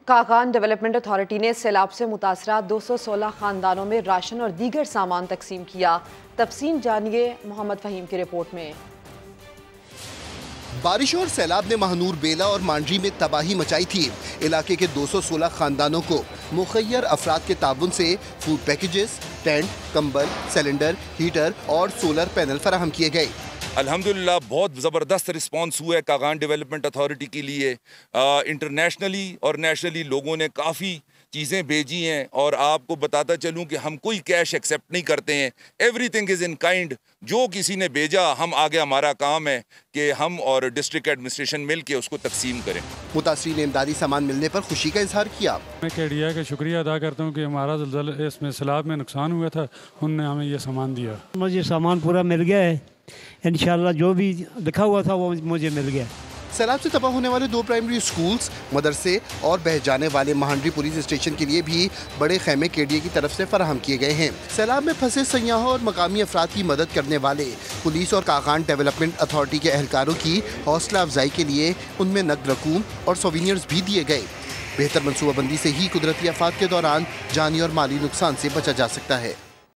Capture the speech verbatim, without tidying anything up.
Kaghan development authority نے سیلاب سے متاثرہ دو سو سولہ خاندانوں میں راشن اور دیگر سامان تقسیم کیا۔ تفصیل جانیے محمد فہیم کی رپورٹ میں۔ بارش اور سیلاب نے مہنور بیلا اور مانڈری میں تباہی مچائی تھی۔ علاقے کے دو سو سولہ خاندانوں کو مخیر افراد کے تعاون سے فوڈ پیکیجز، ٹینٹ، کمبل، سلنڈر، ہیٹر اور سولر پینل فراہم کیے گئے۔ الحمدللہ بہت زبردست رسپانس ہوا ہے کاغان ڈیولپمنٹ اتھارٹی کے لیے۔ انٹرنیشنلی اور نیشنلی لوگوں نے کافی چیزیں بھیجی ہیں، اور آپ کو بتاتا چلوں کہ ہم کوئی کیش ایکسیپٹ نہیں کرتے ہیں، everything is in kind. جو کسی نے بھیجا ہم آگے، ہمارا کام ہے کہ ہم اور ڈسٹرکٹ ایڈمنسٹریشن مل کے اس کو تقسیم کریں۔ متاثرین نے امدادی سامان ملنے پر خوشی کا اظہار کیا۔ میں کیڈیا کا شکریہ ادا کرتا ہوں کہ ہمارا زلزلہ اس میں سیلاب میں نقصان ہوا تھا، انہوں نے ہمیں یہ سامان دیا۔ مجھے سامان پورا مل گیا ہے، انشاءاللہ جو بھی لکھا ہوا تھا وہ مجھے مل گیا۔ سیلاب سے تباہ ہونے والے دو پرائمری اسکولز، مدرسے اور بہہ جانے والے مہانڈری پولیس اسٹیشن کے لیے بھی بڑے خیمے کے ڈی اے کی طرف سے فراہم کیے گئے ہیں۔ سیلاب میں پھنسے سیاحوں اور مقامی افراد کی مدد کرنے والے پولیس اور کاغان ڈیولپمنٹ اتھارٹی کے اہلکاروں کی حوصلہ افزائی کے لیے ان میں نقد رقوم اور سووینئرز بھی دیے گئے۔ بہتر منصوبہ بندی سے ہی قدرتی آفات کے دوران جانی اور مالی نقصان سے بچا جا سکتا ہے۔